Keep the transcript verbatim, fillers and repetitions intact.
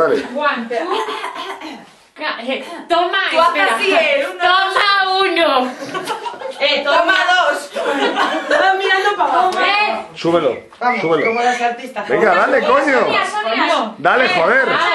Dale. One, two. Toma, Tú haces espera. así, ¿eh? Uno, Toma uno. Eh, toma dos. Todos mirando para abajo. Eh. Súbelo. Vamos, Súbelo. como las artistas. Venga, dale, coño. Sonia, Sonia. Dale, joder. Ah,